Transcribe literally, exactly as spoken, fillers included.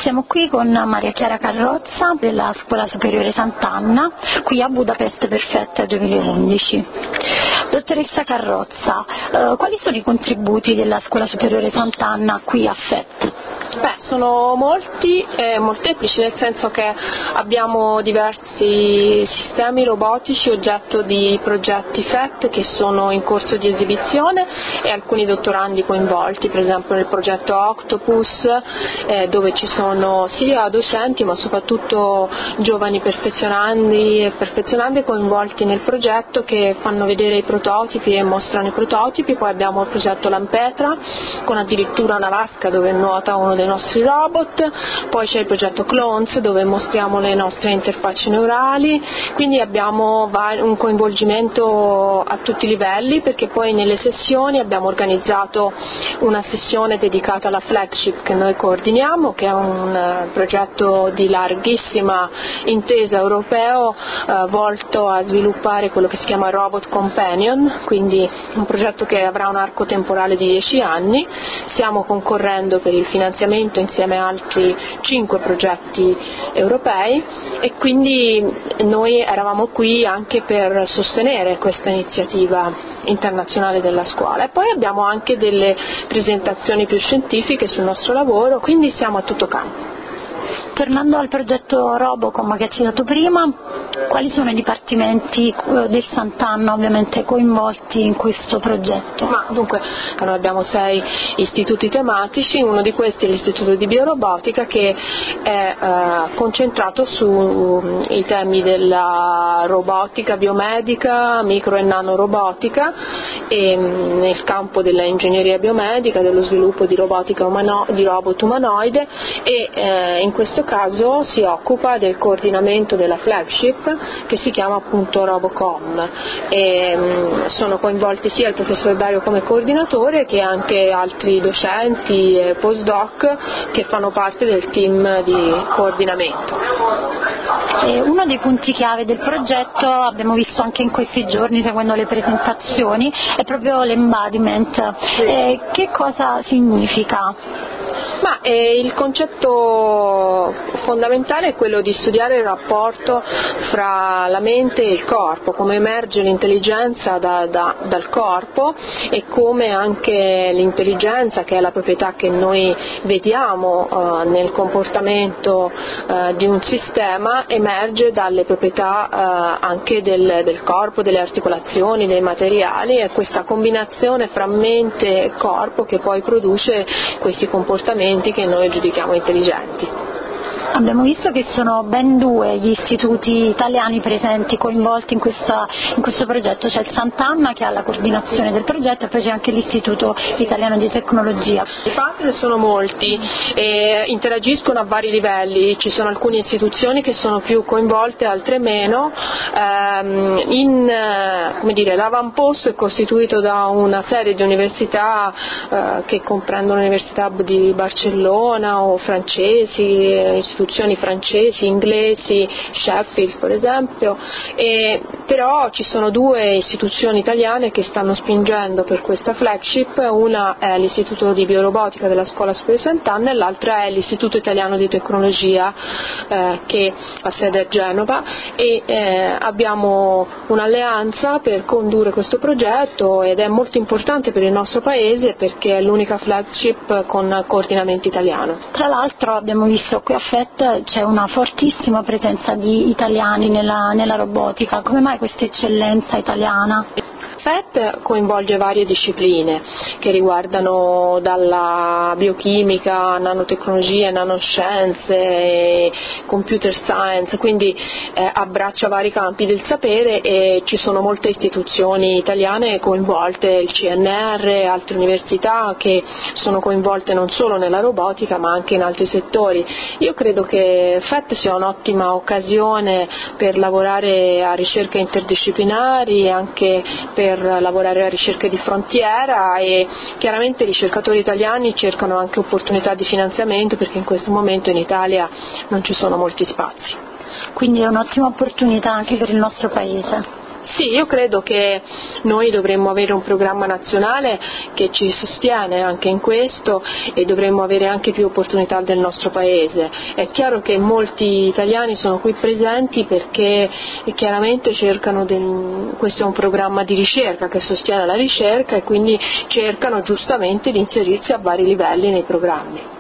Siamo qui con Maria Chiara Carrozza della Scuola Superiore Sant'Anna, qui a Budapest per FET duemilaundici. Dottoressa Carrozza, eh, quali sono i contributi della Scuola Superiore Sant'Anna qui a FET? Beh, sono molti e molteplici, nel senso che abbiamo diversi sistemi robotici oggetto di progetti FET che sono in corso di esibizione e alcuni dottorandi coinvolti, per esempio nel progetto Octopus, eh, dove ci sono sia docenti ma soprattutto giovani perfezionandi e perfezionande coinvolti nel progetto che fanno vedere i prototipi e mostrano i prototipi. Poi abbiamo il progetto Lampetra con addirittura una vasca dove nuota uno dei nostri robot, poi c'è il progetto Clones dove mostriamo le nostre interfacce neurali, quindi abbiamo un coinvolgimento a tutti i livelli, perché poi nelle sessioni abbiamo organizzato una sessione dedicata alla flagship che noi coordiniamo, che è un progetto di larghissima intesa europeo eh, volto a sviluppare quello che si chiama Robot Companion, quindi un progetto che avrà un arco temporale di dieci anni. Stiamo concorrendo per il finanziamento insieme a altri cinque progetti europei e quindi noi eravamo qui anche per sostenere questa iniziativa internazionale della scuola. E poi abbiamo anche delle presentazioni più scientifiche sul nostro lavoro, quindi siamo a tutto campo. Tornando al progetto Robocom che hai citato prima, quali sono i dipartimenti del Sant'Anna ovviamente coinvolti in questo progetto? Ma dunque noi abbiamo sei istituti tematici, uno di questi è l'istituto di biorobotica che è eh, concentrato sui temi della robotica biomedica, micro e nanorobotica e nel campo dell'ingegneria biomedica, dello sviluppo di robotica umano, di robot umanoide e eh, in questo caso si occupa del coordinamento della flagship che si chiama appunto Robocom e mh, sono coinvolti sia il professor Dario come coordinatore che anche altri docenti e postdoc che fanno parte del team di coordinamento. E uno dei punti chiave del progetto, abbiamo visto anche in questi giorni seguendo le presentazioni, è proprio l'embodiment. E che cosa significa? Ma eh, il concetto fondamentale è quello di studiare il rapporto fra la mente e il corpo, come emerge l'intelligenza da, da, dal corpo e come anche l'intelligenza, che è la proprietà che noi vediamo eh, nel comportamento eh, di un sistema, emerge dalle proprietà eh, anche del, del corpo, delle articolazioni, dei materiali, e questa combinazione fra mente e corpo che poi produce questi comportamenti che noi giudichiamo intelligenti. Abbiamo visto che sono ben due gli istituti italiani presenti, coinvolti in, questa, in questo progetto, c'è il Sant'Anna che ha la coordinazione del progetto e poi c'è anche l'Istituto Italiano di Tecnologia. I partner sono molti e interagiscono a vari livelli, ci sono alcune istituzioni che sono più coinvolte, altre meno. In, come dire, l'avamposto è costituito da una serie di università eh, che comprendono l'Università di Barcellona o francesi, istituzioni francesi, inglesi, Sheffield per esempio, e però ci sono due istituzioni italiane che stanno spingendo per questa flagship, una è l'Istituto di Biorobotica della Scuola Superiore Sant'Anna e l'altra è l'Istituto Italiano di Tecnologia eh, che ha sede a Genova e eh, abbiamo un'alleanza per condurre questo progetto ed è molto importante per il nostro paese perché è l'unica flagship con coordinamento italiano. Tra l'altro abbiamo visto qui a FET c'è una fortissima presenza di italiani nella, nella robotica. Come mai questa eccellenza italiana? FET coinvolge varie discipline che riguardano dalla biochimica, nanotecnologie, nanoscienze, computer science, quindi eh, abbraccia vari campi del sapere e ci sono molte istituzioni italiane coinvolte, il C N R, altre università che sono coinvolte non solo nella robotica ma anche in altri settori. Io credo che FET sia un'ottima occasione per lavorare a ricerche interdisciplinari e anche per per lavorare a ricerche di frontiera e chiaramente i ricercatori italiani cercano anche opportunità di finanziamento perché in questo momento in Italia non ci sono molti spazi. Quindi è un'ottima opportunità anche per il nostro paese. Sì, io credo che noi dovremmo avere un programma nazionale che ci sostiene anche in questo e dovremmo avere anche più opportunità del nostro Paese. È chiaro che molti italiani sono qui presenti perché chiaramente cercano del... questo è un programma di ricerca che sostiene la ricerca e quindi cercano giustamente di inserirsi a vari livelli nei programmi.